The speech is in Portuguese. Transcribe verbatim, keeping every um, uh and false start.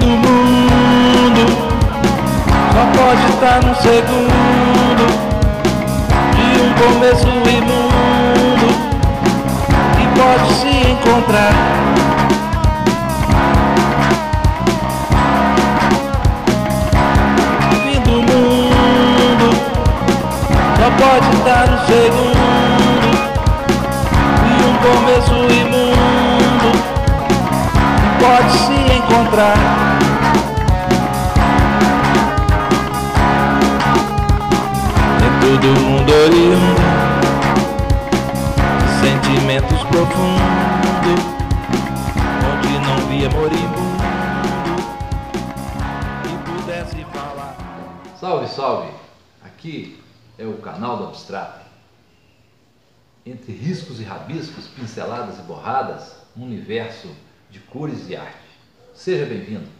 do mundo só pode estar num segundo de um começo imundo que pode se encontrar. Fim do mundo só pode estar num segundo de um começo imundo que pode se encontrar. Todo mundo oriundo de sentimentos profundos, onde não via moribundo que pudesse falar. Salve, salve! Aqui é o canal do Abstrato. Entre riscos e rabiscos, pinceladas e borradas, um universo de cores e arte. Seja bem-vindo!